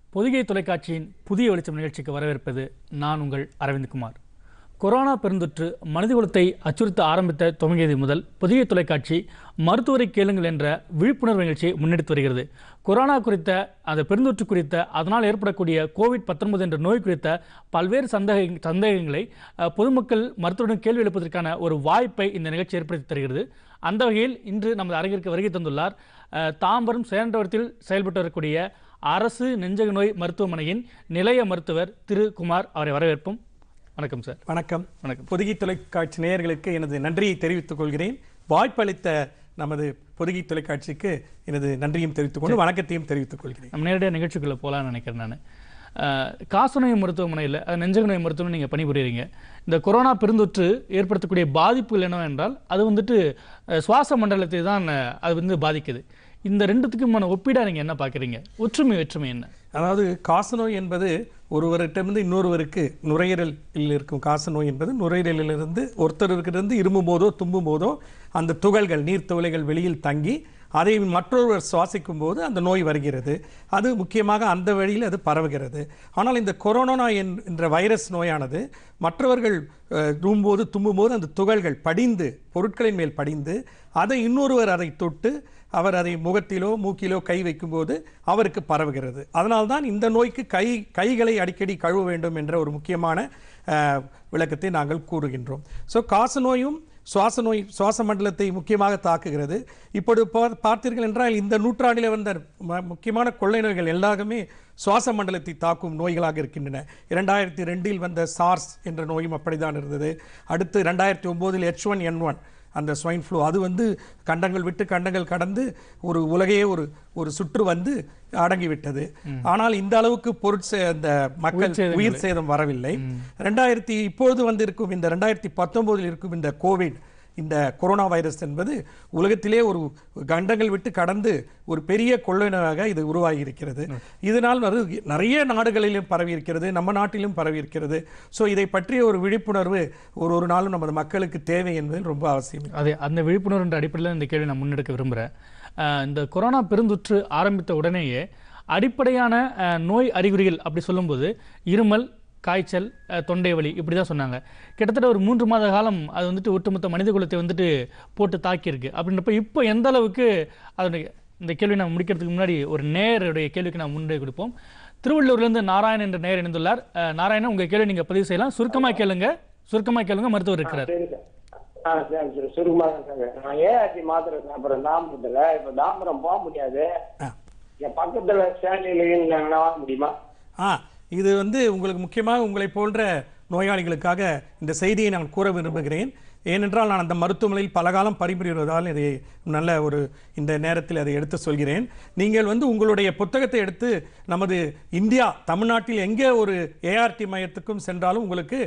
பொதிகை தொலைக்காட்சியின் புதிய வெளிச்சம் நிகழ்ச்சிக்கு வரவேற்பது நான் உங்கள் அரவிந்த்குமார். கொரோனா பெருந்தொற்று மனிதகுலத்தை அச்சுறுத்த ஆரம்பித்த துவங்கியது முதல் பொதிகை தொலைக்காட்சி மருத்துவரை கேளுங்கள் என்ற விழிப்புணர்வு நிகழ்ச்சியை முன்னெடுத்து வருகிறது. கொரோனா குறித்த அந்த பெருந்தொற்று குறித்த அதனால் ஏற்படக்கூடிய COVID-19 என்ற நோய் குறித்த பல்வேறு சந்தேகங்களை பொதுமக்கள் மருத்துவருடன் கேள்வி எழுப்பதற்கான ஒரு வாய்ப்பை இந்த நிகழ்ச்சி ஏற்படுத்தி தருகிறது. அந்த வகையில் இன்று நமது அரங்கிற்கு வருகை தந்துள்ளார் தாம்பரம் சேரண்டவரத்தில் செயல்பட்டு வரக்கூடிய அரசு நெஞ்சக நோய் மருத்துவமனையின் நிலைய மருத்துவர் திரு குமார். அவரை வரவேற்போம். வணக்கம் சார். வணக்கம். வணக்கம். பொதிகை தொலைக்காட்சி நேயர்களுக்கு எனது நன்றியை தெரிவித்துக் கொள்கிறேன். வாய்ப்பளித்த நமது பொதிகை தொலைக்காட்சிக்கு எனது நன்றியும் தெரிவித்துக் கொண்டு வணக்கத்தையும் தெரிவித்துக் கொள்கிறேன். நம்ம நேரடியாக நிகழ்ச்சிக்குள்ளே போகலான்னு நினைக்கிறேன். நான் காசநோய் மருத்துவமனையில் நெஞ்சக நோய் மருத்துவமனை நீங்கள் பணிபுரியுறீங்க. இந்த கொரோனா பெருந்தொற்று ஏற்படுத்தக்கூடிய பாதிப்புகள் என்னவென்றால் அது சுவாச மண்டலத்தை தான் அது பாதிக்குது. இந்த ரெண்டுத்துக்குமான ஒப்பீடாக நீங்கள் என்ன பார்க்குறீங்க? ஒற்றுமை என்ன? அதாவது காசநோய் என்பது ஒருவர்கிட்டருந்து இன்னொருவருக்கு நுரையீரலில் இருக்கும் காசநோய் என்பது நுரையீரலிலிருந்து ஒருத்தருக்கிருந்து இருமும் போதோ தும்பும் போதோ அந்த துகள்கள் நீர்த்துளைகள் வெளியில் தங்கி அதை மற்றொருவர் சுவாசிக்கும் போது அந்த நோய் வருகிறது. அது முக்கியமாக அந்த வழியில் அது பரவுகிறது. ஆனால் இந்த கொரோனா என்ற வைரஸ் நோயானது மற்றவர்கள் ரூம்போது தும்பும்போது அந்த துகள்கள் படிந்து பொருட்களின் மேல் படிந்து அதை இன்னொருவர் அதை தொட்டு அவர் அதை முகத்திலோ மூக்கிலோ கை வைக்கும்போது அவருக்கு பரவுகிறது. அதனால்தான் இந்த நோய்க்கு கைகளை அடிக்கடி கழுவ வேண்டும் என்ற ஒரு முக்கியமான விளக்கத்தை நாங்கள் கூறுகின்றோம். ஸோ காசநோயும் சுவாச மண்டலத்தை முக்கியமாக தாக்குகிறது. இப்போது பார்த்தீர்கள் என்றால் இந்த நூற்றாண்டில் வந்த முக்கியமான கொள்ளை நோய்கள் எல்லாருமே சுவாச மண்டலத்தை தாக்கும் நோய்களாக இருக்கின்றன. 2002 வந்த சார்ஸ் என்ற நோயும் அப்படித்தான் இருந்தது. அடுத்து 2009 H1N1 அந்த ஸ்வைன் ஃப்ளூ அது கண்டங்கள் விட்டு கண்டங்கள் கடந்து ஒரு உலகையே ஒரு சுற்று அடங்கிவிட்டது. ஆனால் இந்த அளவுக்கு அந்த மக்கள் உயிர் சேதம் வரவில்லை. இப்பொழுது இருக்கும் இந்த 2019 இருக்கும் இந்த கோவிட் இந்த கொரோனா வைரஸ் என்பது உலகத்திலே ஒரு கண்டங்கள் விட்டு கடந்து ஒரு பெரிய கொள்ளை நோயாக இது உருவாகி இருக்கிறது. இதனால் நிறைய நாடுகளிலும் பரவி இருக்கிறது, நம்ம நாட்டிலும் பரவி இருக்கிறது. ஸோ இதை பற்றிய ஒரு விழிப்புணர்வு ஒரு நாளும் நமது மக்களுக்கு தேவை என்பது ரொம்ப அவசியம். அதே அந்த விழிப்புணர்வு அடிப்படையில் இந்த கேள்வி நான் முன்னெடுக்க விரும்புகிறேன். இந்த கொரோனா பெருந்தொற்று ஆரம்பித்த உடனேயே அடிப்படையான நோய் அறிகுறிகள் அப்படி சொல்லும்போது இருமல், காய்ச்சல், தொண்டை வலி இப்படி தான் சொன்னாங்க. கிட்டத்தட்ட ஒரு 3 மாத காலம் அது ஒட்டுமொத்த மனித குலத்தை போட்டு தாக்கியிருக்கு. அப்படின்றப்ப இப்போ எந்த அளவுக்கு அதனுடைய இந்த கேள்வி நான் முடிக்கிறதுக்கு முன்னாடி ஒரு நேயருடைய கேள்விக்கு நான் முன்னே கொடுப்போம். திருவள்ளூர்லேருந்து நாராயணன் என்ற நேயர் இணைந்துள்ளார். நாராயணன், உங்கள் கேள்வி நீங்கள் பதிவு செய்யலாம். சுருக்கமாக கேளுங்க, மருத்துவர் இருக்கிறார். தாம்பரம் போக முடியாது, பக்கத்துல முடியுமா? இது உங்களுக்கு முக்கியமாக உங்களை போன்ற நோயாளிகளுக்காக இந்த செய்தியை நான் கூற விரும்புகிறேன். ஏனென்றால் நான் அந்த மருத்துவமனையில் பலகாலம் பணிபுரிவதால் இதை நல்ல இந்த நேரத்தில் அதை எடுத்து சொல்கிறேன். நீங்கள் உங்களுடைய புத்தகத்தை எடுத்து நமது இந்தியா தமிழ்நாட்டில் எங்கே ஒரு ART மையத்துக்கும் சென்றாலும் உங்களுக்கு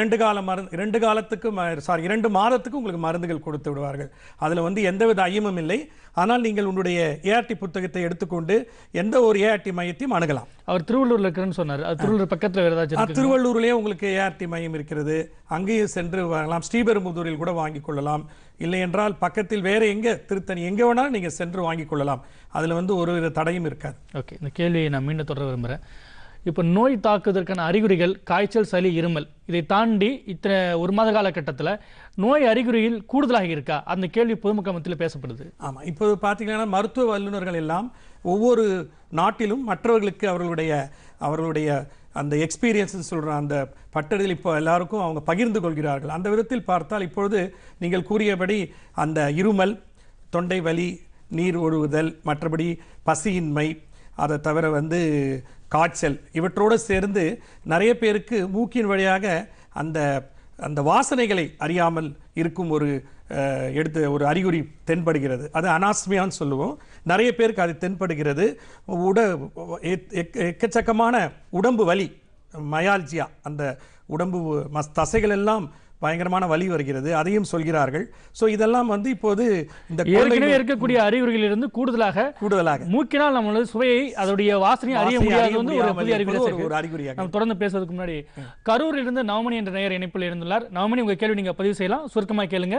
2 மாதத்துக்கு உங்களுக்கு மருந்துகள் கொடுத்து விடுவார்கள். அதில் எந்தவித ஐயமும் இல்லை. ஆனால் நீங்கள் உங்களுடைய ART புத்தகத்தை எடுத்துக்கொண்டு எந்த ஒரு ART மையத்தையும் அணுகலாம். அவர் திருவள்ளூர்ல இருக்கிறேன்னு சொன்னார். திருவள்ளூர் பக்கத்தில் வேறு ஏதாச்சும்? திருவள்ளூர்லேயே உங்களுக்கு ART மையம் இருக்கிறது, அங்கேயும் சென்று வாங்கலாம். ஸ்ரீபெரும்புதூரில் கூட வாங்கிக் கொள்ளலாம். இல்லை என்றால் பக்கத்தில் வேறு திருத்தணி எங்கே வேணாலும் நீங்கள் சென்று வாங்கிக் கொள்ளலாம். அதில் ஒரு தடையும் இருக்காது. ஓகே, இந்த கேள்வியை நான் மீண்டும் தொடர விரும்புகிறேன். இப்போ நோய் தாக்குவதற்கான அறிகுறிகள் காய்ச்சல், சளி, இருமல், இதை தாண்டி இத்தனை 1 மாத காலகட்டத்தில் நோய் அறிகுறியில் கூடுதலாக இருக்கா? அந்த கேள்வி பொதுமக்கள் மத்தியில் பேசப்படுது. ஆமாம், இப்போது பார்த்தீங்கன்னா மருத்துவ வல்லுநர்கள் எல்லாம் ஒவ்வொரு நாட்டிலும் மற்றவர்களுக்கு அவர்களுடைய அந்த எக்ஸ்பீரியன்ஸ் சொல்கிற அந்த பட்டறிதல் இப்போ எல்லாருக்கும் அவங்க பகிர்ந்து கொள்கிறார்கள். அந்த விதத்தில் பார்த்தால் இப்பொழுது நீங்கள் கூறியபடி அந்த இருமல், தொண்டை வலி, நீர் ஒழுகுதல், மற்றபடி பசியின்மை, அதை தவிர காய்ச்சல், இவற்றோடு சேர்ந்து நிறைய பேருக்கு மூக்கின் வழியாக அந்த வாசனைகளை அறியாமல் இருக்கும் ஒரு அறிகுறி தென்படுகிறது. அது அனாஸ்மியான்னு சொல்லுவோம். நிறைய பேருக்கு அது தென்படுகிறது. எக்கச்சக்கமான உடம்பு வலி, மயால்ஜியா, அந்த உடம்பு தசைகள் எல்லாம் பயங்கரமான வலி வருகிறது, அதையும் சொல்கிறார்கள். ஸோ இதெல்லாம் இப்போது இந்த ஏற்கனவே இருக்கக்கூடிய அறிகுறிகளிலிருந்து கூடுதலாக மூக்கினால் நம்ம சுவையை அதோடைய வாசனையை அறிய முடியாது ஒரு அறிகுறியாக. நம்ம தொடர்ந்து பேசுவதற்கு முன்னாடி கரூரில் இருந்து நவமணி என்ற நேயர் இணைப்பில் இருந்துள்ளார். நவமணி, உங்க கேள்வி நீங்க பதிவு செய்யலாம். சுருக்கமாக கேளுங்க.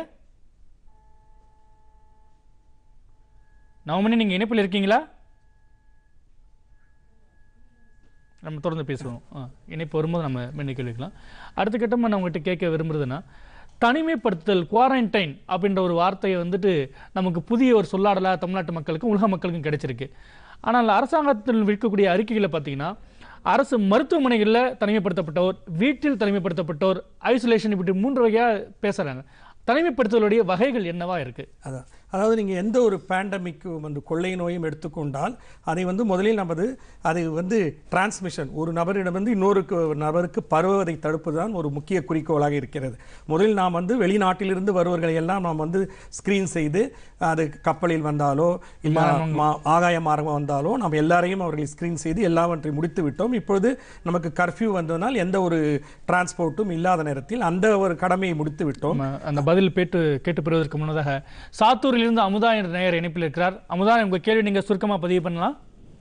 நவமணி, நீங்க இணைப்பில் இருக்கீங்களா? நம்ம தொடர்ந்து பேசுவோம். இணைப்பு வரும்போது நம்ம மீண்டும் கேள்விக்கலாம். அடுத்த கட்டமாக நான் உங்கள்கிட்ட கேட்க விரும்புறதுன்னா, தனிமைப்படுத்துதல் குவாரண்டைன் அப்படின்ற ஒரு வார்த்தையை வந்துட்டு நமக்கு புதிய ஒரு சொல்லாடலாக தமிழ்நாட்டு மக்களுக்கும் உலக மக்களுக்கும் கிடைச்சிருக்கு. ஆனால் அரசாங்கத்தில் விற்கக்கூடிய அறிக்கைகளை பார்த்தீங்கன்னா, அரசு மருத்துவமனைகளில் தனிமைப்படுத்தப்பட்டோர், வீட்டில் தனிமைப்படுத்தப்பட்டோர், ஐசோலேஷன், இப்படி 3 வகையாக பேசுகிறாங்க. தனிமைப்படுத்துதலுடைய வகைகள் என்னவா இருக்கு? அதாவது நீங்கள் எந்த ஒரு பேண்டமிக்கு கொள்ளை நோயும் எடுத்துக்கொண்டால் அதை முதலில் அதை டிரான்ஸ்மிஷன் ஒரு நபரிடமிருந்து இன்னொரு நபருக்கு பரவுவதை தடுப்பது தான் ஒரு முக்கிய குறிக்கோளாக இருக்கிறது. முதலில் நாம் வெளிநாட்டிலிருந்து வருவர்களை எல்லாம் நாம் ஸ்கிரீன் செய்து, அது கப்பலில் வந்தாலோ இல்லை ஆகாய மார்க்கம் வந்தாலோ நாம் எல்லாரையும் அவர்களை ஸ்கிரீன் செய்து எல்லாவற்றையும் முடித்து விட்டோம். இப்பொழுது நமக்கு கர்ஃபியூ வந்ததனால் எந்த ஒரு டிரான்ஸ்போர்ட்டும் இல்லாத நேரத்தில் அந்த ஒரு கடமையை முடித்து விட்டோம். அந்த பதில் கேட்டு பெறுவதற்கு முன்னதாக சாத்தூரில் இருந்து அமுதா என்ற நேயர் இணைப்பில் இருக்கிறார். அமுதா, உங்க கேள்வி நீங்க சுருக்கமா பதிவு பண்ணலாம்.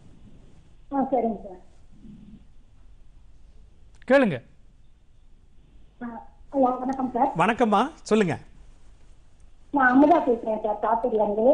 கேளுங்க. வணக்கம் சார். வணக்கம்மா, சொல்லுங்க. நான் அமுதா பேசுறேன் சார், சாத்தூர்ல இருந்து.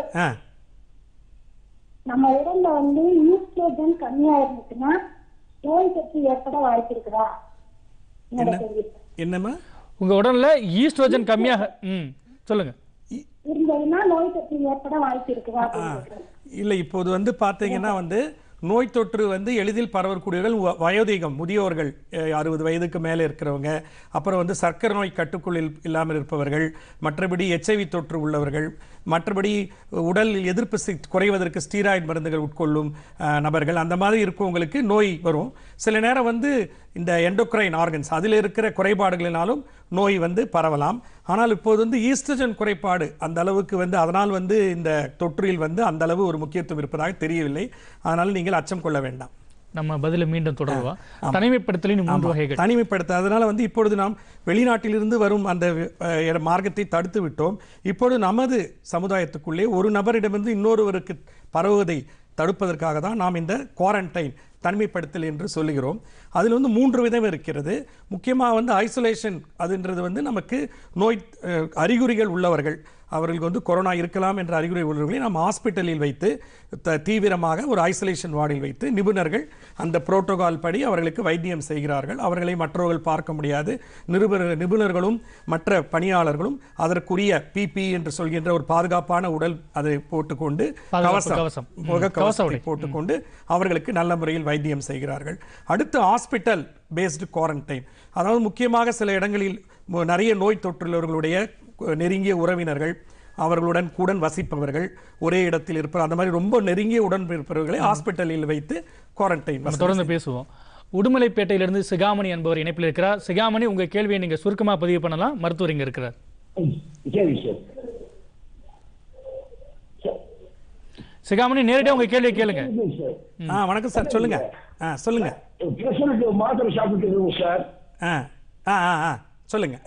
நம்ம உடல்ல ஈஸ்ட்ரோஜன் கம்மியா இருந்துச்சுன்னா நோய் தொற்று ஏற்பட வாய்ப்பு இருக்குதா? என்னம்மா? உங்க உடல்ல ஈஸ்ட்ரோஜன் கம்மியாக சொல்லுங்க. இருந்ததுன்னா நோய் தொற்று ஏற்பட வாய்ப்பு இருக்குதா? இல்லை, இப்போது பார்த்தீங்கன்னா நோய் தொற்று எளிதில் பரவக்கூடியவர்கள் வயோதிகம், முதியோர்கள், 60 வயதுக்கு மேலே இருக்கிறவங்க, அப்புறம் சர்க்கரை நோய் கட்டுக்குள் இல்லாமல் இருப்பவர்கள், மற்றபடி HIV தொற்று உள்ளவர்கள், மற்றபடி உடல் எதிர்ப்பு சக்தி குறைவதற்கு ஸ்டீராய்டு மருந்துகள் உட்கொள்ளும் நபர்கள், அந்த மாதிரி இருக்கவங்களுக்கு நோய் வரும். சில நேரம் இந்த எண்டோக்ரைன் ஆர்கன்ஸ் அதில் இருக்கிற குறைபாடுகளினாலும் நோய் பரவலாம். ஆனால் இப்போது ஈஸ்ட்ரோஜன் குறைபாடு அந்த அளவுக்கு அதனால் இந்த தொற்றில் அந்த அளவு ஒரு முக்கியத்துவம் இருப்பதாக தெரியவில்லை. அதனால் நீங்கள் அச்சம் கொள்ள வேண்டாம். நம்ம பதில மீண்டும் தொடருவா. தனிமைப்படுத்தலின் 3 வகைகள். அதனால இப்பொழுது நாம் வெளிநாட்டிலிருந்து வரும் அந்த மார்க்கத்தை தடுத்து விட்டோம். இப்பொழுது நமது சமுதாயத்துக்குள்ளே ஒரு நபரிடமிருந்து இன்னொருவருக்கு பரவுவதை தடுப்பதற்காக தான் நாம் இந்த குவாரண்டைன், தனிமைப்படுத்தல் என்று சொல்லுகிறோம். அதில் 3 விதம் இருக்கிறது. முக்கியமாக ஐசோலேஷன் அதுன்றது நமக்கு நோய் அறிகுறிகள் உள்ளவர்கள், அவர்களுக்கு கொரோனா இருக்கலாம் என்ற அறிகுறி உள்ளவர்களை நாம் ஹாஸ்பிட்டலில் வைத்து தீவிரமாக ஒரு ஐசோலேஷன் வார்டில் வைத்து நிபுணர்கள் அந்த புரோட்டோகால் படி அவர்களுக்கு வைத்தியம் செய்கிறார்கள். அவர்களை மற்றவர்கள் பார்க்க முடியாது. நிபுணர்களும் மற்ற பணியாளர்களும் அதற்குரிய பிபி என்று சொல்கின்ற ஒரு பாதுகாப்பான உடல் அதை போட்டுக்கொண்டு முகக்கவசத்தை போட்டுக்கொண்டு அவர்களுக்கு நல்ல முறையில் வைத்தியம் செய்கிறார்கள். அடுத்து ஹாஸ்பிட்டல் பேஸ்டு குவாரண்டைன், அதாவது முக்கியமாக சில இடங்களில் நிறைய நோய் தொற்றுள்ளவர்களுடைய நெருங்கிய உறவினர்கள், அவர்களுடன் கூட வசிப்பவர்கள், ஒரே இடத்தில் இருப்பவர், அந்த மாதிரி ரொம்ப நெருங்கிய உடன் இருப்பவர்களை ஹாஸ்பிட்டலில் வைத்து குவாரண்டைன். தொடர்ந்து பேசுவோம். உடுமலைப்பேட்டையிலிருந்து சிகாமணி என்பவர் இணைப்பில் இருக்கிறார். சிகாமணி, உங்க கேள்வியை நீங்க சுருக்கமா பதிவு பண்ணலாம். மருத்துவர் இங்க இருக்கிறார். சிகாமணி, நேரடியாக உங்க கேள்வியை கேளுங்க. வணக்கம் சார், சொல்லுங்க. சொல்லுங்க. மாத்திரை சாப்பிட்டு சார். சொல்லுங்க.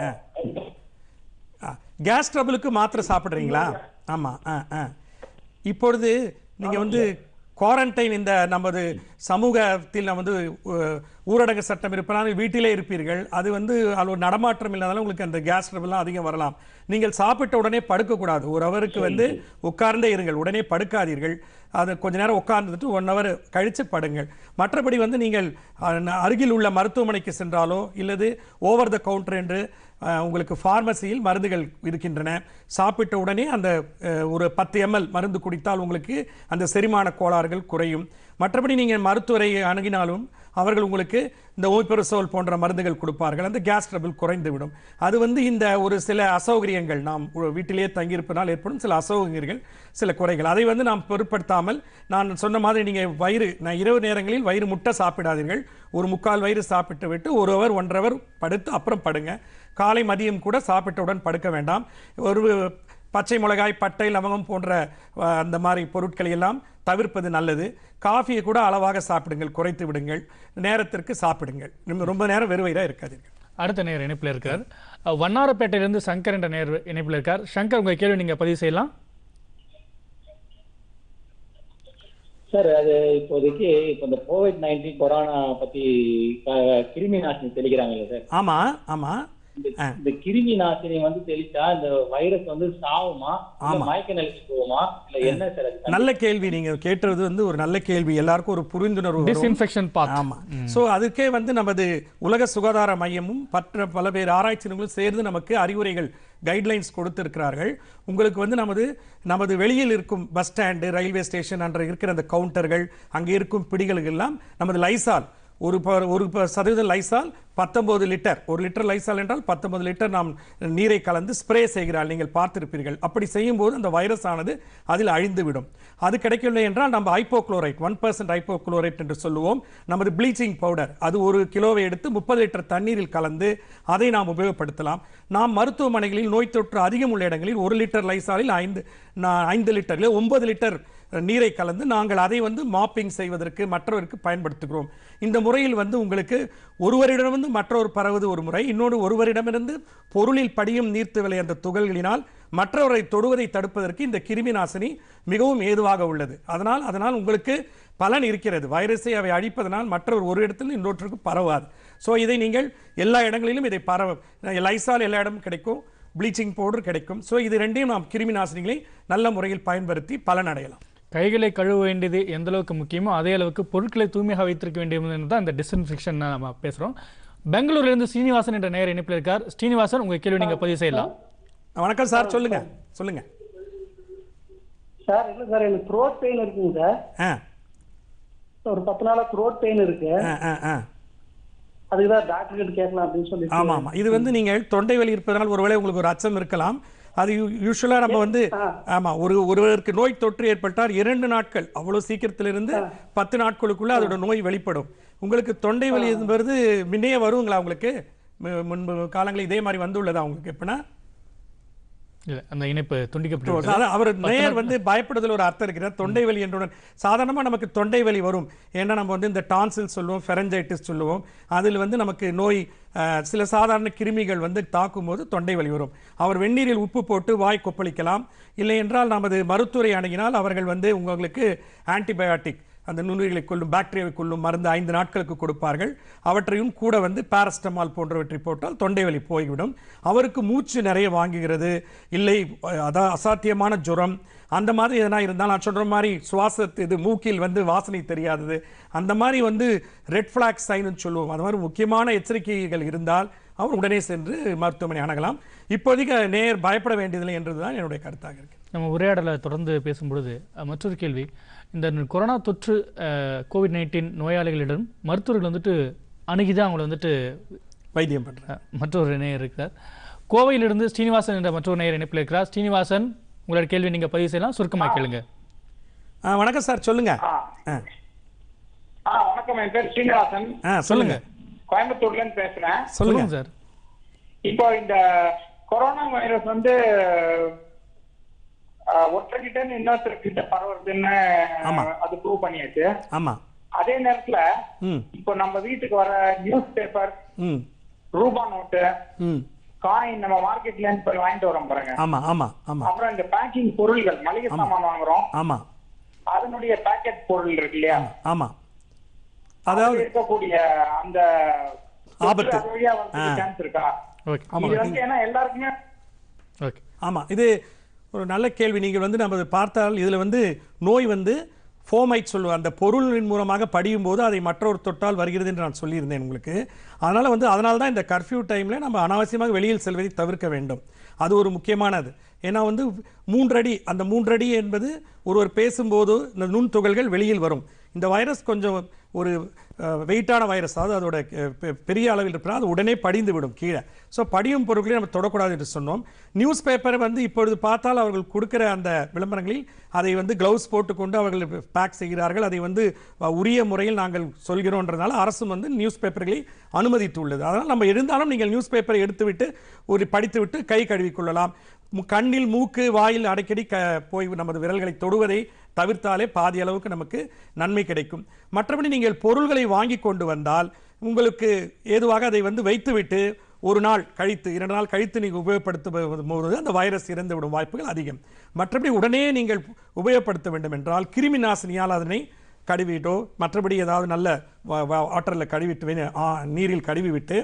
கேஸ் ட்ரபிளுக்கு மாத்திரை சாப்பிட்றீங்களா? ஆமாம். இப்பொழுது நீங்கள் குவாரண்டைன், இந்த நமது சமூகத்தில் ஊரடங்கு சட்டம் இருப்பதால் வீட்டிலே இருப்பீர்கள். அது அது ஒரு நடமாற்றம் இல்லாதனால உங்களுக்கு அந்த கேஸ் ட்ரபிள்லாம் அதிகம் வரலாம். நீங்கள் சாப்பிட்ட உடனே படுக்கக்கூடாது. ஒரு ஹவருக்கு உட்கார்ந்தே இருங்கள், உடனே படுக்காதீர்கள். அது கொஞ்ச நேரம் உட்கார்ந்துட்டு 1 ஹவர் கழித்து படுங்கள். மற்றபடி நீங்கள் அருகில் உள்ள மருத்துவமனைக்கு சென்றாலோ இல்லது ஓவர் த கவுண்டர் என்று உங்களுக்கு ஃபார்மசியில் மருந்துகள் இருக்கின்றன. சாப்பிட்ட உடனே அந்த ஒரு 10 ml மருந்து குடித்தால் உங்களுக்கு அந்த செரிமான கோளாறுகள் குறையும். மற்றபடி நீங்கள் மருத்துவரை அணுகினாலும் அவர்கள் உங்களுக்கு இந்த ஓய்பெரசோல் போன்ற மருந்துகள் கொடுப்பார்கள். அந்த கேஸ் ட்ரபிள் குறைந்துவிடும். அது இந்த ஒரு சில அசௌகரியங்கள், நாம் வீட்டிலேயே தங்கியிருப்பதால் ஏற்படும் சில அசௌகரியங்கள், சில குறைகள், அதை நாம் பொருட்படுத்தாமல் நான் சொன்ன மாதிரி நீங்கள் இரவு நேரங்களில் வயிறு முட்டை சாப்பிடாதீர்கள். ஒரு 3/4 வயிறு சாப்பிட்டு விட்டு 1 ஹவர் 1.5 ஹவர் படுத்து அப்புறம் படுங்க. காலை மதியம் கூட சாப்பிட்டவுடன் படுக்க வேண்டாம். ஒரு பச்சை மிளகாய், பட்டை, லவங்கம் போன்ற அந்த மாதிரி பொருட்களை எல்லாம் தவிர்ப்பது நல்லது. காஃபியை கூட அளவாக சாப்பிடுங்கள், குறைத்து விடுங்கள். நேரத்திற்கு சாப்பிடுங்கள். ரொம்ப நேரம் வெறுவயிறாக இருக்காதீர்கள். அடுத்த நேர் இணைப்பில் இருக்கார். வண்ணாரப்பேட்டையிலிருந்து சங்கர் என்ற நேர் இணைப்பில் இருக்கார். சங்கர், உங்கள் கேள்வி நீங்கள் பதிவு செய்யலாம். சார், அது இப்போதைக்கு இந்த COVID-19 கொரோனா பற்றி கிருமி நாசினி தெளிக்கிறாங்க சார். ஆமாம். இந்த கிருமி நாசினி வந்து தெளிச்சா இந்த வைரஸ் வந்து சாவுமா, இல்ல மயக்க நிலைக்கு போகுமா, இல்ல என்ன சார் அது? நல்ல கேள்வி நீங்க கேட்டது வந்து ஒரு நல்ல கேள்வி. எல்லாருக்கும் ஒரு புரிந்துணர்வு வரும். Disinfection bath. ஆமா. சோ அதுக்கே வந்து நமது உலக சுகாதார மையமும் பல பேர் ஆராய்ச்சிகளும் சேர்ந்து நமக்கு அறிவுரைகள் கைட்லைன்ஸ் கொடுத்திருக்கிறார்கள். உங்களுக்கு வந்து நமது வெளியில் இருக்கும் பஸ் ஸ்டாண்டு, ரயில்வே ஸ்டேஷன் அன்ற இருக்கிற அந்த கவுண்டர்கள், அங்கே இருக்கும் பிடிகளுக்கு எல்லாம் நமது லைசால் ஒரு சதவீதம் லைசால் 19 லிட்டர், 1 லிட்டர் லைசால் என்றால் 19 லிட்டர் நாம் நீரை கலந்து ஸ்ப்ரே செய்கிறாள், நீங்கள் பார்த்திருப்பீர்கள். அப்படி செய்யும் போது அந்த வைரஸ் ஆனது அதில் அழிந்துவிடும். அது கிடைக்கவில்லை என்றால் நம்ம ஹைப்போக்ளோரைட் 1% ஹைப்போக்ளோரைட் என்று சொல்லுவோம். நமது ப்ளீச்சிங் பவுடர் அது 1 கிலோவை எடுத்து 30 லிட்டர் தண்ணீரில் கலந்து அதை நாம் உபயோகப்படுத்தலாம். நாம் மருத்துவமனைகளில் நோய் தொற்று அதிகம் உள்ள இடங்களில் 1 லிட்டர் லைசாலில் 5 லிட்டர் 9 லிட்டர் நீரை கலந்து நாங்கள் அதை வந்து மாப்பிங் செய்வதற்கு மற்றவருக்கு பயன்படுத்துகிறோம். இந்த முறையில் வந்து உங்களுக்கு ஒருவரிடமிருந்து மற்றொரு பரவுவது ஒரு முறை, இன்னொரு ஒருவரிடமிருந்து பொருளில் படியும் நீர்த்துவிலை அந்த துகள்களினால் மற்றவரை தொடுவதை தடுப்பதற்கு இந்த கிருமி நாசினி மிகவும் ஏதுவாக உள்ளது. அதனால் உங்களுக்கு பலன் இருக்கிறது. வைரஸை அவை அழிப்பதனால் மற்றவர் ஒரு இடத்தில் இன்னொன்றுக்கு பரவாது. ஸோ இதை நீங்கள் எல்லா இடங்களிலும் இதை லைசால் எல்லா இடமும் கிடைக்கும், ப்ளீச்சிங் பவுடர் கிடைக்கும். ஸோ இது ரெண்டையும் நாம் கிருமி நாசினிகளை நல்ல முறையில் பயன்படுத்தி பலன் அடையலாம். கைகளை கழுவ வேண்டியது எந்த அளவுக்கு முக்கியமோ அதே அளவுக்கு பொருட்களை தூய்மையாக வைத்திருக்க வேண்டியது தான் இந்த டிஸ்இன்ஃபெக்ஷன் நம்ம பேசுகிறோம். பெங்களூர்லேருந்து ஸ்ரீனிவாசன் என்ற நேயர் இணைப்பில் இருக்கார். ஸ்ரீனிவாசன், உங்கள் கேள்வி நீங்கள் பதிவு செய்யலாம். வணக்கம் சார், சொல்லுங்க. சார் இல்லை சார், எனக்கு த்ரோட் பெயின் இருக்குங்க சார். ஒரு 10 நாளா த்ரோட் பெயின் இருக்கு. அதுக்குதான் டாக்டர் கிட்ட கேட்கலாம் அப்படின்னு சொல்லி. ஆமாம், இது வந்து நீங்கள் தொண்டை வலி இருப்பதனால் ஒருவேளை உங்களுக்கு ஒரு அச்சம் இருக்கலாம். அது யூஸ்வலாக நம்ம வந்து ஒருவருக்கு நோய் தொற்று ஏற்பட்டால் 2 நாட்கள், அவ்வளோ சீக்கிரத்திலிருந்து 10 நாட்களுக்குள்ள அதோட நோய் வெளிப்படும். உங்களுக்கு தொண்டை வலி என்பது முன்னையே வருங்களா? உங்களுக்கு முன்பு காலங்களில் இதே மாதிரி வந்துள்ளதா உங்களுக்கு? எப்படின்னா அந்த இணைப்பு துண்டிக்கப்பட்டு அவர் நேயர் வந்து பயப்படுதல் ஒரு அர்த்தம் இருக்கிறார். தொண்டை வலி என்றுடன் சாதாரணமாக நமக்கு தொண்டை வலி வரும். ஏன்னா நம்ம வந்து இந்த டான்சில் சொல்லுவோம், ஃபெரஞ்சைட்டிஸ் சொல்லுவோம். அதில் வந்து நமக்கு நோய் சில சாதாரண கிருமிகள் வந்து தாக்கும் போது தொண்டை வலி வரும். அவர் வெந்நீரில் உப்பு போட்டு வாய் கொப்பளிக்கலாம். இல்லை என்றால் நமது மருத்துவரை அணுகினால் அவர்கள் வந்து உங்களுக்கு ஆன்டிபயோட்டிக், அந்த நுண்ணுயிர்களை கொள்ளும் பாக்டீரியாவை கொள்ளும் மருந்து 5 நாட்களுக்கு கொடுப்பார்கள். அவற்றையும் கூட வந்து பாராஸ்டமால் போன்றவற்றை போட்டால் தொண்டை வலி போய்விடும். அவருக்கு மூச்சு நிறைய வாங்குகிறது, இல்லை அசாத்தியமான ஜுரம், அந்த மாதிரி எதனா இருந்தால், நான் சொல்கிற மாதிரி இது மூக்கில் வந்து வாசனை தெரியாதது, அந்த மாதிரி வந்து ரெட் ஃபிளாக் சைன்னு சொல்லுவோம். அது மாதிரி முக்கியமான எச்சரிக்கைகள் இருந்தால் அவர் உடனே சென்று மருத்துவமனை அணுகலாம். இப்போதைக்கு நேர் பயப்பட வேண்டியதில்லை என்றுதான் என்னுடைய கருத்தாக இருக்கு. நம்ம உரையாடலை தொடர்ந்து பேசும்பொழுது மற்றொரு கேள்வி, இந்த கொரோனா தொற்று COVID-19 நோயாளிகளிடம் மருத்துவர்கள் வந்துட்டு அணுகிதான் அவங்களை வந்துட்டு வைத்தியம் பண்ணுறாங்க. மற்றொரு நேயர் இருக்கிறார். கோவையிலிருந்து ஸ்ரீனிவாசன் என்ற மற்றொரு நேயர் இணைப்பில் இருக்கிறார். ஸ்ரீனிவாசன், உங்களோட கேள்வி நீங்கள் பதிவு செய்யலாம், சுருக்கமாக கேளுங்க. வணக்கம் சார், சொல்லுங்க. வணக்கம், என் பேர் ஸ்ரீனிவாசன். சொல்லுங்க. கோயம்புத்தூர்ல இருந்து பேசுறேன். சொல்லுங்க சார். இப்போ இந்த கொரோனா வைரஸ் வந்து ஒருத்தர்கிட்ட இன்னொருத்தர்கிட்ட பரவுறதுன்னு அது ப்ரூவ் பண்ணியாச்சு. ஆமா. அதே நேரத்துல இப்போ நம்ம வீட்டுக்கு வர நியூஸ் பேப்பர், ரூபா நோட்டு, காயின் நம்ம மார்க்கெட்ல இருந்து போய் வாங்கிட்டு வரோம் பாருங்க. ஆமா ஆமா ஆமா. அப்புறம் இந்த பேக்கிங் பொருள்கள், மளிகை சாமான் வாங்குறோம். ஆமா. அதனுடைய பேக்கெட் பொருள் இருக்கு இல்லையா? ஆமா. அதாவது இருக்கக்கூடிய அந்த ஆபத்து வழியா வந்து சான்ஸ் இருக்கா? இது வந்து ஏன்னா எல்லாருக்குமே. ஆமா, இது ஒரு நல்ல கேள்வி. நீங்கள் வந்து நம்ம பார்த்தால் இதில் வந்து நோய் வந்து ஃபோமைட் சொல்லுவோம், அந்த பொருளின் மூலமாக படியும் போது அதை மற்றொரு தொட்டால் வருகிறது என்று நான் சொல்லியிருந்தேன் உங்களுக்கு. அதனால தான் இந்த கர்ஃப்யூ டைமில் நம்ம அனாவசியமாக வெளியில் செல்வதை தவிர்க்க வேண்டும். அது ஒரு முக்கியமானது. ஏன்னா வந்து 3 அடி, அந்த 3 அடி என்பது ஒருவர் பேசும்போது இந்த நுண்துகள்கள் வெளியில் வரும். இந்த வைரஸ் கொஞ்சம் ஒரு வெயிட்டான வைரஸ், அதாவது அதோட பெரிய அளவில் இருப்பதால் அது உடனே படிந்து விடும் கீழே. ஸோ படியும் பொருட்களை நம்ம தொடக்கூடாது என்று சொன்னோம். நியூஸ் பேப்பரை வந்து இப்பொழுது பார்த்தால் அவர்கள் கொடுக்குற அந்த விளம்பரங்களில் அதை வந்து க்ளவுஸ் போட்டுக்கொண்டு அவர்கள் பேக் செய்கிறார்கள். அதை வந்து உரிய முறையில் நாங்கள் சொல்கிறோன்றதுனால அரசும் வந்து நியூஸ் பேப்பர்களை அனுமதித்துள்ளது. அதனால் நம்ம இருந்தாலும் நீங்கள் நியூஸ் பேப்பரை எடுத்துவிட்டு படித்துவிட்டு கை கழுவிக்கொள்ளலாம். கண்ணில், மூக்கு, வாயில் அடிக்கடி போய் நமது விரல்களை தொடுவதை தவிர்த்தாலே பாதி அளவுக்கு நமக்கு நன்மை கிடைக்கும். மற்றபடி நீங்கள் பொருள்களை வாங்கி கொண்டு வந்தால் உங்களுக்கு ஏதுவாக அதை வந்து வைத்துவிட்டு 1 நாள் கழித்து 2 நாள் கழித்து நீங்கள் உபயோகப்படுத்தும் போது அந்த வைரஸ் இறந்துவிடும் வாய்ப்புகள் அதிகம். மற்றபடி உடனே நீங்கள் உபயோகப்படுத்த வேண்டும் என்றால் கிருமி நாசினியால் அதனை கழுவிட்டோ, மற்றபடி ஏதாவது நல்ல வாட்டரில் கழுவிட்டு நீரில் கழுவிவிட்டு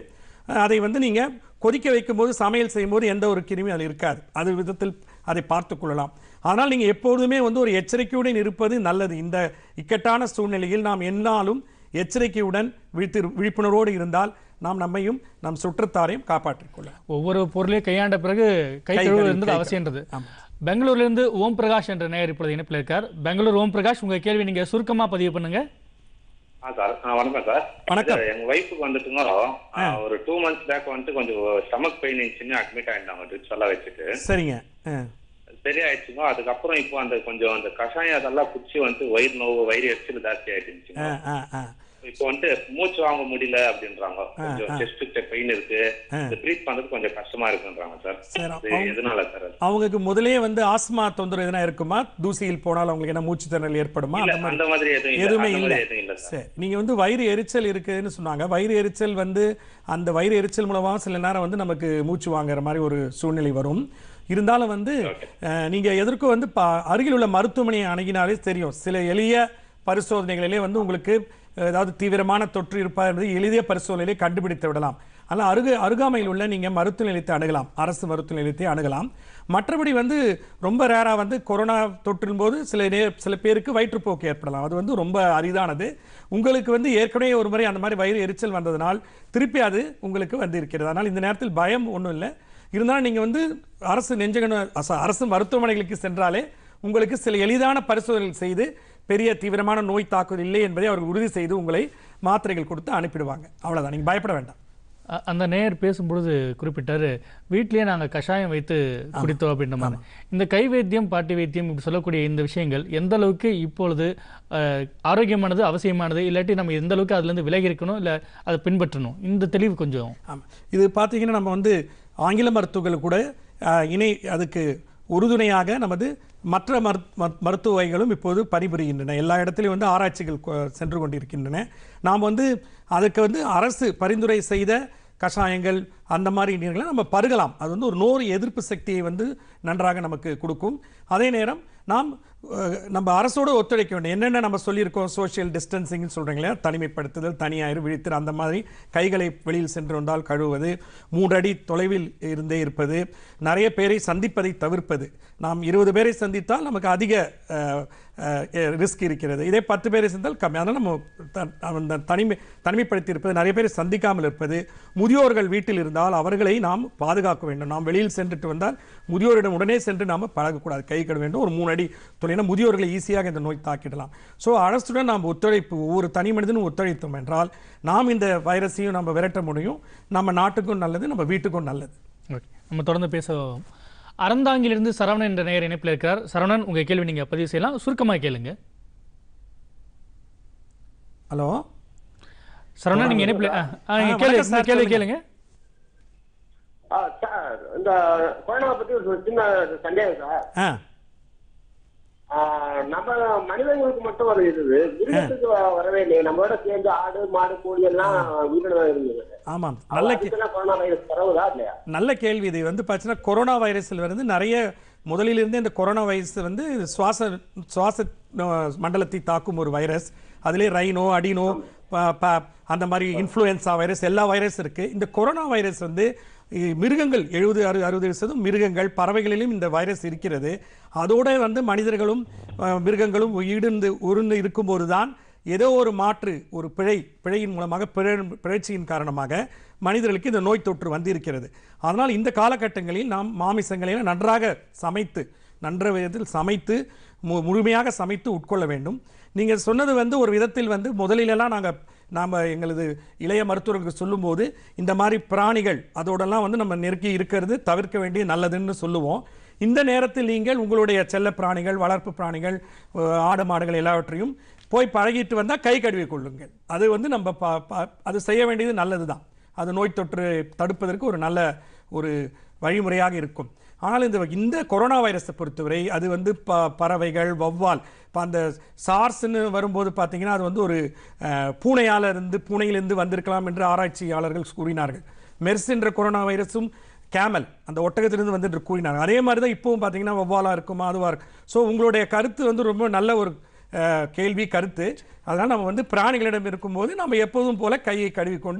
அதை வந்து நீங்கள் கொதிக்க வைக்கும்போது சமையல் செய்யும்போது எந்த ஒரு கிருமியும் அதில் இருக்காது. அது விதத்தில் அதை பார்த்து கொள்ளலாம். ஆனால் நீங்கள் எப்பொழுதுமே வந்து ஒரு எச்சரிக்கையுடன் இருப்பது நல்லது. இந்த இக்கட்டான சூழ்நிலையில் நாம் எந்நாளும் எச்சரிக்கையுடன் விழிப்புணர்வோடு இருந்தால் நாம் நம்மையும் நம் சுற்றத்தாரையும் காப்பாற்றிக் கொள்ளலாம். ஒவ்வொரு பொருளையும் கையாண்ட பிறகு கை கழுவுவது என்பது அவசியன்றது. பெங்களூர்லேருந்து ஓம் பிரகாஷ் என்ற நேயர் இப்பொழுது இணைப்பில் இருக்கார். பெங்களூர் ஓம் பிரகாஷ், உங்கள் கேள்வி நீங்கள் சுருக்கமாக பதிவு பண்ணுங்க. சார் வணக்கம் சார். வணக்கம். எங்க ஒய்ஃபுக்கு வந்துட்டுங்க ஒரு 2 months பேக் வந்துட்டு கொஞ்சம் ஸ்டமக் பெயின் இருந்துச்சுன்னு அட்மிட் ஆயிருந்தாங்க ட்ரிப்ஸ் எல்லாம் வச்சுட்டு. சரிங்க. சரியாயிடுச்சுங்க. அதுக்கப்புறம் இப்போ அந்த கொஞ்சம் அந்த கஷாயம் அதெல்லாம் குடிச்சு வந்து வயிறு நோவு வயிறு எரிச்சல் ஜாஸ்தி ஆயிடுச்சுங்க. இப்போ வந்து மூச்சு வாங்க முடியல அப்படின்றாங்க. கொஞ்சம் செஸ்ட் பெயின் இருக்கு, பிரீத் பண்றது கொஞ்சம் கஷ்டமா இருக்குன்றாங்க சார். எதனால சார்? அவங்களுக்கு முதலே வந்து ஆஸ்மா தொந்தரவு எதனா இருக்குமா? தூசியில் போனால் அவங்களுக்கு என்ன மூச்சு திணறல் ஏற்படுமா? அந்த மாதிரி எதுவுமே இல்லை. சரி, நீங்க வந்து வயிறு எரிச்சல் இருக்குன்னு சொன்னாங்க. வயிறு எரிச்சல் வந்து அந்த வயிறு எரிச்சல் மூலமாக சில நேரம் வந்து நமக்கு மூச்சு வாங்குற மாதிரி ஒரு சூழ்நிலை வரும். இருந்தாலும் வந்து நீங்க எதற்கும் வந்து அருகில் உள்ள மருத்துவமனையை அணுகினாலே தெரியும். சில எளிய பரிசோதனைகளிலே வந்து உங்களுக்கு ஏதாவது தீவிரமான தொற்று இருப்பா என்பது எளிய பரிசோதனையிலே கண்டுபிடித்து விடலாம். ஆனால் அருகாமையில் உள்ள நீங்கள் மருத்துவ நிலையத்தை அணுகலாம், அரசு மருத்துவ நிலையத்தை அணுகலாம். மற்றபடி வந்து ரொம்ப ரேராக வந்து கொரோனா தொற்றின் போது சில பேருக்கு வயிற்றுப்போக்கு ஏற்படலாம். அது வந்து ரொம்ப அரிதானது. உங்களுக்கு வந்து ஏற்கனவே ஒரு முறை அந்த மாதிரி வயிறு எரிச்சல் வந்ததனால் திருப்பி அது உங்களுக்கு வந்து இருக்கிறது. அதனால் இந்த நேரத்தில் பயம் ஒன்றும் இல்லை. இருந்தாலும் நீங்கள் வந்து அரசு மருத்துவமனைகளுக்கு சென்றாலே உங்களுக்கு சில எளிதான பரிசோதனைகள் செய்து பெரிய தீவிரமான நோய் தாக்குதல் இல்லை என்பதை அவர்கள் உறுதி செய்து உங்களை மாத்திரைகள் கொடுத்து அனுப்பிடுவாங்க. அவ்வளோதான், நீங்கள் பயப்பட வேண்டாம். அந்த நேயர் பேசும்பொழுது குறிப்பிட்டார், வீட்டிலேயே நாங்கள் கஷாயம் வைத்து குடித்தோம் அப்படின்ற மாதிரி. இந்த கை வைத்தியம் பாட்டி வைத்தியம் இப்படி சொல்லக்கூடிய இந்த விஷயங்கள் எந்த அளவுக்கு இப்பொழுது ஆரோக்கியமானது, அவசியமானது, இல்லாட்டி நம்ம எந்த அளவுக்கு அதுலேருந்து விலகி இருக்கணும், இல்லை அதை பின்பற்றணும், இந்த தெளிவு கொஞ்சம். ஆமாம், இது பார்த்தீங்கன்னா நம்ம வந்து ஆங்கில மருத்துவர்கள் கூட அதுக்கு உறுதுணையாக நமது மற்ற மருத்துவ வகைகளும் இப்போது பணிபுரிகின்றன. எல்லா இடத்துலையும் வந்து ஆராய்ச்சிகள் சென்று கொண்டிருக்கின்றன. நாம் வந்து அதுக்கு வந்து அரசு பரிந்துரை செய்த கஷாயங்கள் அந்த மாதிரி நீர்களை நம்ம பருகலாம். அது வந்து ஒரு நோய் எதிர்ப்பு சக்தியை வந்து நன்றாக நமக்கு கொடுக்கும். அதே நேரம் நம்ம அரசோடு ஒத்துழைக்க வேண்டும். என்னென்ன நம்ம சொல்லியிருக்கோம், சோஷியல் டிஸ்டன்சிங்னு சொல்கிறீங்க இல்லையா, தனிமைப்படுத்துதல், தனியாயிரு விழித்து, அந்த மாதிரி கைகளை வெளியில் சென்று வந்தால் கழுவுவது, 3 அடி தொலைவில் இருந்தே இருப்பது, நிறைய பேரை சந்திப்பதை தவிர்ப்பது. நாம் 20 பேரை சந்தித்தால் நமக்கு அதிக ரிஸ்க் இருக்கிறது. இதே 10 பேரை சந்தித்தால் கம்மி. அதனால் நம்ம தனிமைப்படுத்தி இருப்பது, நிறைய பேரை சந்திக்காமல் இருப்பது. முதியோர்கள் வீட்டில் இருந்தால் அவர்களை நாம் பாதுகாக்க வேண்டும். நாம் வெளியில் சென்றுட்டு வந்தால் முதியோரிடம் உடனே சென்று நாம் பழகக்கூடாது, கை கழுவ வேண்டும். ஒரு 3 அடி தொலைனா முதியோர்களை ஈஸியாக இந்த நோய் தாக்கிடலாம். ஸோ அரசுடன் நாம் ஒத்துழைப்பு, ஒவ்வொரு தனி மனிதனும் ஒத்துழைத்தோம் என்றால் நாம் இந்த வைரஸையும் நம்ம விரட்ட முடியும். நம்ம நாட்டுக்கும் நல்லது, நம்ம வீட்டுக்கும் நல்லது. ஓகே, நம்ம தொடர்ந்து பேசுவோம். அறந்தாங்கிலிருந்து சரவணன் என்ற நேயர் இணைப்பில் இருக்கிறார். சரவணன், உங்கள் கேள்வி நீங்கள் பதிவு செய்யலாம், சுருக்கமாக கேளுங்க. ஹலோ சரவணன், நீங்கள் இணைப்பில் கேள்வி கேளுங்க. இந்த கொரோனா பத்தி ஒரு சின்ன சந்தேகம் சார். நம்ம மனிதர்களுக்கு மட்டும் ஒரு இருந்தது, மிருகத்துக்கு வரவே இல்லை. நம்மளோட சேர்ந்து ஆடு, மாடு, கோழி எல்லாம் உயிரினதான் இருந்தது. ஆமாம், கொரோனா வைரஸ் பரவுதா இல்லையா? நல்ல கேள்வி. இது வந்து பார்த்தீங்கன்னா கொரோனா வைரஸில் வந்து நிறைய முதலிலிருந்து இந்த கொரோனா வைரஸ் வந்து சுவாச மண்டலத்தை தாக்கும் ஒரு வைரஸ். அதிலே ரைனோ, அடினோ, அந்த மாதிரி இன்ஃப்ளூயன்சா வைரஸ், எல்லா வைரஸ் இருக்கு. இந்த கொரோனா வைரஸ் வந்து மிருகங்கள் 70-60% மிருகங்கள், பறவைகளிலும் இந்த வைரஸ் இருக்கிறது. அதோட வந்து மனிதர்களும் மிருகங்களும் உருண்டு இருக்கும்போது தான் ஏதோ ஒரு மாற்று, ஒரு பிழையின் மூலமாக, பிழைச்சியின் காரணமாக மனிதர்களுக்கு இந்த நோய் தொற்று வந்திருக்கிறது. அதனால் இந்த காலகட்டங்களில் நாம் மாமிசங்களை நன்றாக சமைத்து, விதத்தில் சமைத்து, முழுமையாக சமைத்து உட்கொள்ள வேண்டும். நீங்கள் சொன்னது வந்து ஒரு விதத்தில் வந்து முதலிலெல்லாம் நாம் எங்களது இளைய மருத்துவர்களுக்கு சொல்லும்போது இந்த மாதிரி பிராணிகள் அதோடெல்லாம் வந்து நம்ம நெருக்கி இருக்கிறது தவிர்க்க வேண்டிய நல்லதுன்னு சொல்லுவோம். இந்த நேரத்தில் நீங்கள் உங்களுடைய செல்ல பிராணிகள், வளர்ப்பு பிராணிகள், ஆடு மாடுகள் எல்லாவற்றையும் போய் பழகிட்டு வந்தால் கை கழுவி கொள்ளுங்கள். அது வந்து நம்ம அது செய்ய வேண்டியது நல்லது தான். அது நோய் தொற்று தடுப்பதற்கு ஒரு நல்ல ஒரு வழிமுறையாக இருக்கும். ஆனால் இந்த கொரோனா வைரஸை பொறுத்தவரை அது வந்து பறவைகள், வௌவால், இப்போ அந்த சார்ஸ்ன்னு வரும்போது பார்த்தீங்கன்னா அது வந்து ஒரு பூனையிலிருந்து வந்திருக்கலாம் என்று ஆராய்ச்சியாளர்கள் கூறினார்கள். மெர்ஸ் என்ற கொரோனா வைரஸும் கேமல், அந்த ஒட்டகத்திலிருந்து வந்து என்று கூறினார்கள். அதே மாதிரி தான் இப்போவும் பார்த்தீங்கன்னா வௌவாலாக இருக்குமா, அதுவாக இருக்கும். ஸோ உங்களுடைய கருத்து வந்து ரொம்ப நல்ல ஒரு கருத்து. அதனால் நம்ம வந்து பிராணிகளிடம் இருக்கும்போது நம்ம எப்போதும் போல கையை கழுவிக்கொண்டு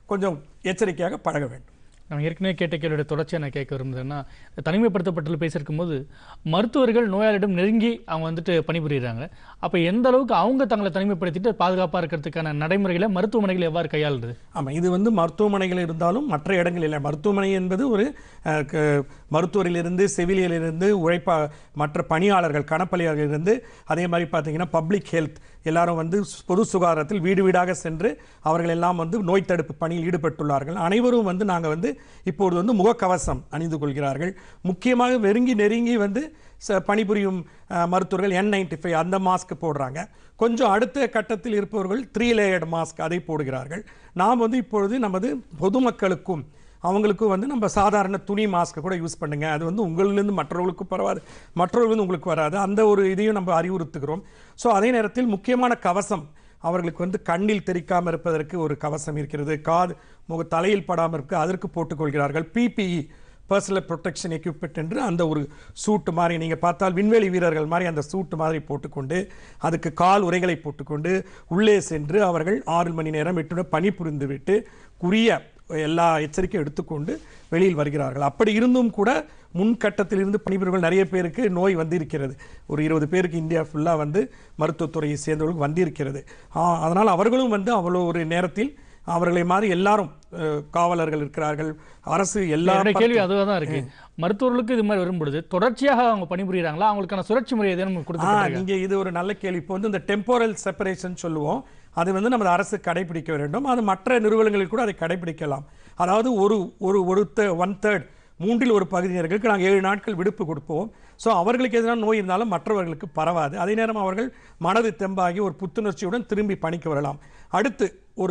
கொஞ்சம் எச்சரிக்கையாக பழக வேண்டும். நம்ம ஏற்கனவே கேட்ட கேள்வியோட தொடர்ச்சியாக நான் கேட்க விரும்புகிறேன்னா, தனிமைப்படுத்தப்பட்டு பேசியிருக்கும்போது மருத்துவர்கள் நோயாளியிடம் நெருங்கி அவங்க வந்துட்டு பணிபுரிகிறாங்க. அப்போ எந்த அளவுக்கு அவங்க தங்களை தனிமைப்படுத்திட்டு பாதுகாப்பாக இருக்கிறதுக்கான நடைமுறைகளை மருத்துவமனைகள் எவ்வாறு கையாளுறது? ஆமாம், இது மருத்துவமனைகள் இருந்தாலும் மற்ற இடங்களில் மருத்துவமனை என்பது ஒரு மருத்துவரிலிருந்து செவிலியரிலிருந்து மற்ற பணியாளர்கள் கணப்பணியாளர்களிலிருந்து அதே மாதிரி பார்த்தீங்கன்னா பப்ளிக் ஹெல்த் எல்லாரும் பொது சுகாதாரத்தில் வீடு வீடாக சென்று அவர்கள் எல்லாம் நோய் தடுப்பு பணியில் ஈடுபட்டுள்ளார்கள். அனைவரும் நாங்கள் இப்பொழுது முகக்கவசம் அணிந்து கொள்கிறார்கள். முக்கியமாக நெருங்கி பணிபுரியும் மருத்துவர்கள் N95 அந்த மாஸ்க் போடுறாங்க. கொஞ்சம் அடுத்த கட்டத்தில் இருப்பவர்கள் 3 லேயர்டு மாஸ்க் அதை போடுகிறார்கள். நாம் இப்பொழுது நமது பொதுமக்களுக்கும் அவங்களுக்கும் நம்ம சாதாரண துணி மாஸ்க் கூட யூஸ் பண்ணுங்க. அது உங்களிலிருந்து மற்றவர்களுக்கு பரவாது, மற்றவர்களுக்கு உங்களுக்கு வராது. அந்த ஒரு இதையும் நம்ம அறிவுறுத்துகிறோம். ஸோ அதே நேரத்தில் முக்கியமான கவசம் அவர்களுக்கு கண்ணில் தெரிக்காமல் இருப்பதற்கு ஒரு கவசம் இருக்கிறது. தலையில் படாமல் இருக்க அதற்கு போட்டுக்கொள்கிறார்கள். PPE பர்சனல் ப்ரொடெக்ஷன் எக்யூப்மெண்ட் என்று அந்த ஒரு சூட்டு மாதிரி நீங்கள் பார்த்தால் விண்வெளி வீரர்கள் மாதிரி அந்த சூட்டு மாதிரி போட்டுக்கொண்டு அதுக்கு கால் உரைகளை போட்டுக்கொண்டு உள்ளே சென்று அவர்கள் 6 மணி நேரம் 8 மணி பணிபுரிந்து விட்டு குறிய எல்லா எச்சரிக்கையும் எடுத்துக்கொண்டு வெளியில் வருகிறார்கள். அப்படி இருந்தும் கூட முன்கட்டத்தில் இருந்து பணிபுரிவர்கள் நிறைய பேருக்கு நோய் வந்திருக்கிறது. ஒரு 20 பேருக்கு இந்தியா ஃபுல்லாக மருத்துவத்துறையை சேர்ந்தவர்களுக்கு வந்திருக்கிறது. அதனால் அவர்களும் அவ்வளோ ஒரு நேரத்தில் அவர்களை மாதிரி எல்லாரும் காவலர்கள் இருக்கிறார்கள். அரசு எல்லா கேள்வி அதுவாக தான் இருக்கு. மருத்துவர்களுக்கு இது மாதிரி வரும்பொழுது தொடர்ச்சியாக அவங்க பணிபுரிகிறாங்களா? அவங்களுக்கான சுழற்சி முறை எதுவும் கொடுத்து நீங்க இது ஒரு நல்ல கேள்வி. இப்போ இந்த டெம்போரல் செப்பரேஷன் சொல்லுவோம். அது நமது அரசு கடைபிடிக்க வேண்டும். அது மற்ற நிறுவனங்களில் கூட அதை கடைபிடிக்கலாம். அதாவது ஒரு 1/3 மூன்றில் ஒரு பகுதியினர்களுக்கு நாங்கள் 7 நாட்கள் விடுப்பு கொடுப்போம். ஸோ அவர்களுக்கு எதிரான நோய் இருந்தாலும் மற்றவர்களுக்கு பரவாது. அதே நேரம் அவர்கள் மனது தெம்பாகி ஒரு புத்துணர்ச்சியுடன் திரும்பி பணிக்கு வரலாம். அடுத்து ஒரு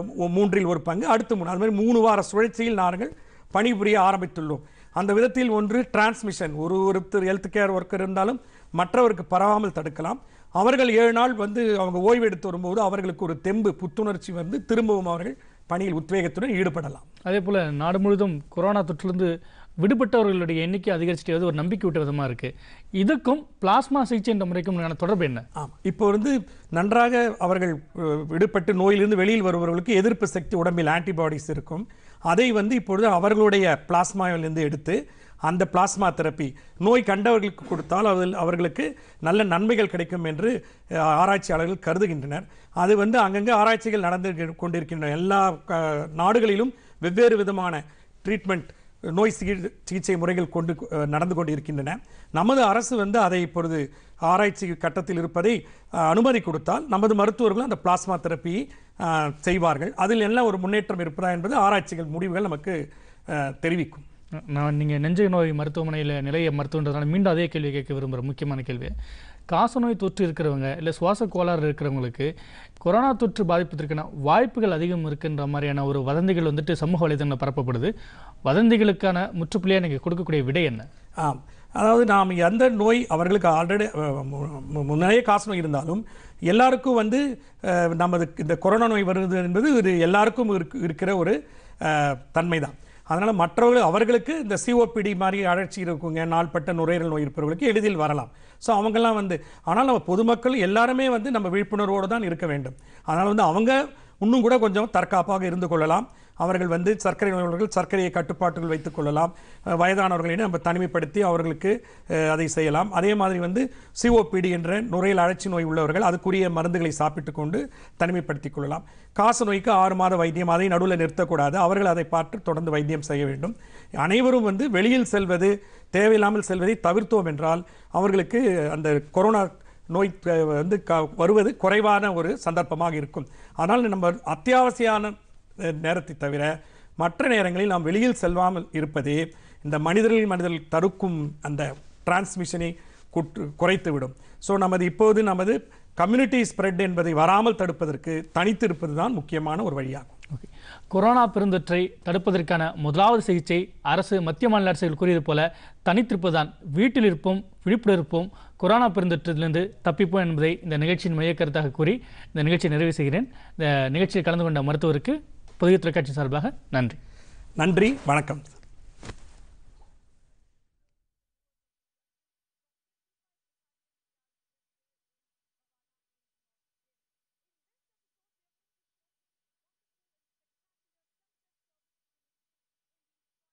3/4 அடுத்து 3 அது மாதிரி 3 வார சுழற்சியில் நாங்கள் பணிபுரிய ஆரம்பித்துள்ளோம். அந்த விதத்தில் ஒன்று டிரான்ஸ்மிஷன், ஒருத்தர் ஹெல்த் கேர் ஒர்க்கர் இருந்தாலும் மற்றவருக்கு பரவாமல் தடுக்கலாம். அவர்கள் 7 நாள் அவங்க ஓய்வு எடுத்து வரும்போது அவர்களுக்கு ஒரு தெம்பு புத்துணர்ச்சி திரும்பவும் அவர்கள் பணியில் உத்வேகத்துடன் ஈடுபடலாம். அதே போல் நாடு முழுவதும் கொரோனா தொற்றிலிருந்து விடுபட்டவர்களுடைய எண்ணிக்கை அதிகரிச்சுட்டு ஒரு நம்பிக்கை விட்ட விதமாக இருக்குது. இதுக்கும் பிளாஸ்மா சிகிச்சை என்ற முறைக்கும் தொடர்பு என்ன? இப்போ நன்றாக அவர்கள் விடுபட்டு நோயிலிருந்து வெளியில் வருபவர்களுக்கு எதிர்ப்பு சக்தி உடம்பில் ஆன்டிபாடிஸ் இருக்கும். அதை இப்பொழுது அவர்களுடைய பிளாஸ்மாவிலிருந்து எடுத்து அந்த பிளாஸ்மா தெரப்பி நோய் கண்டவர்களுக்கு கொடுத்தால் அவர்களுக்கு நல்ல நன்மைகள் கிடைக்கும் என்று ஆராய்ச்சியாளர்கள் கருதுகின்றனர். அது அங்கங்கே ஆராய்ச்சிகள் நடந்து கொண்டிருக்கின்றன. எல்லா நாடுகளிலும் வெவ்வேறு விதமான ட்ரீட்மெண்ட் நோய் சிகிச்சை முறைகள் நடந்து கொண்டிருக்கின்றன. நமது அரசு அதை இப்பொழுது ஆராய்ச்சி கட்டத்தில் இருப்பதை அனுமதி கொடுத்தால் நமது மருத்துவர்கள் அந்த பிளாஸ்மா தெரப்பியை செய்வார்கள். அதில் என்ன ஒரு முன்னேற்றம் இருப்பதா என்பது ஆராய்ச்சிகள் முடிவுகள் நமக்கு தெரிவிக்கும். நீங்கள் நெஞ்சை நோய் மருத்துவமனையில் நிலைய மருத்துவன்றதுனால மீண்டும் அதே கேள்வி கேட்க விரும்புகிறேன். முக்கியமான கேள்வி, காசநோய் தொற்று இருக்கிறவங்க இல்லை சுவாச கோளாறு இருக்கிறவங்களுக்கு கொரோனா தொற்று பாதிப்பதற்கான வாய்ப்புகள் அதிகம் இருக்குன்ற மாதிரியான ஒரு வதந்திகள் சமூக வலைதளங்களில் பரப்பப்படுது. வதந்திகளுக்கான முற்றுப்புள்ளியாக நீங்கள் கொடுக்கக்கூடிய விடை என்ன? அதாவது நாம் எந்த நோய் அவர்களுக்கு ஆல்ரெடி முன்னரே காசநோய் இருந்தாலும் எல்லாருக்கும் நமது இந்த கொரோனா நோய் வருவது என்பது ஒரு எல்லாருக்கும் இருக்கிற ஒரு தன்மை தான். அதனால் மற்றவர்கள் அவர்களுக்கு இந்த COPD மாதிரி அழற்சி இருக்குங்க, நாள்பட்ட நுரையீரல் நோய் இருப்பவர்களுக்கு எளிதில் வரலாம். ஸோ அவங்கெல்லாம் ஆனால் நம்ம பொதுமக்கள் எல்லாருமே நம்ம விழிப்புணர்வோடு தான் இருக்க வேண்டும். அதனால் அவங்க இன்னும் கூட கொஞ்சம் தற்காப்பாக இருந்து கொள்ளலாம். அவர்கள் சர்க்கரை நோயாளர்கள் சர்க்கரையை கட்டுப்பாட்டுகள் வைத்துக் கொள்ளலாம். வயதானவர்களை நம்ம தனிமைப்படுத்தி அவர்களுக்கு அதை செய்யலாம். அதே மாதிரி COPD என்ற நுரையீரல் அழற்சி நோய் உள்ளவர்கள் அதுக்குரிய மருந்துகளை சாப்பிட்டு கொண்டு தனிமைப்படுத்திக் கொள்ளலாம். காச நோய்க்கு 6 மாத வைத்தியம், அதை நடுவில் நிறுத்தக்கூடாது. அவர்கள் அதை பார்த்து தொடர்ந்து வைத்தியம் செய்ய வேண்டும். அனைவரும் வெளியில் செல்வது தேவையில்லாமல் செல்வதை தவிர்த்தோம் என்றால் அவர்களுக்கு அந்த கொரோனா நோய் வருவது குறைவான ஒரு சந்தர்ப்பமாக இருக்கும். அதனால் நம்ம அத்தியாவசியான நேரத்தை தவிர மற்ற நேரங்களில் நாம் வெளியில் செல்லாமல் இருப்பதே இந்த மனிதர்கள் தடுக்கும் அந்த டிரான்ஸ்மிஷனை குறைத்துவிடும். ஸோ இப்போது நமது கம்யூனிட்டி ஸ்ப்ரெட் என்பதை வராமல் தடுப்பதற்கு தனித்து இருப்பது தான் முக்கியமான ஒரு வழியாகும். கொரோனா பெருந்தொற்றை தடுப்பதற்கான முதலாவது சிகிச்சை அரசு மத்திய மாநில அரசுகள் கூறியது போல தனித்திருப்பதுதான். வீட்டில் இருப்போம், விழிப்புடன் இருப்போம், கொரோனா பெருந்தொற்றிலிருந்து தப்பிப்போம் என்பதை இந்த நிகழ்ச்சியின் மையக்கருத்தாக கூறி இந்த நிகழ்ச்சியை நிறைவு செய்கிறேன். இந்த நிகழ்ச்சியில் கலந்து கொண்ட மருத்துவருக்கு புதிய தொலைக்காட்சி சார்பாக நன்றி. நன்றி, வணக்கம்.